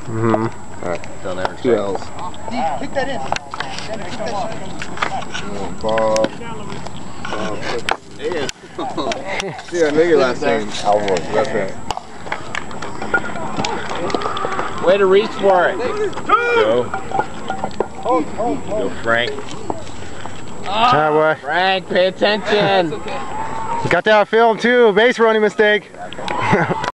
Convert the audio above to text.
Alright. They'll never Two check. L's. Kick that in. Bob. See, I know your last name. Alvarez. That's right. Way to reach for it. Go. Go, Frank. That way. Frank, pay attention. You got that on film too. Base running mistake.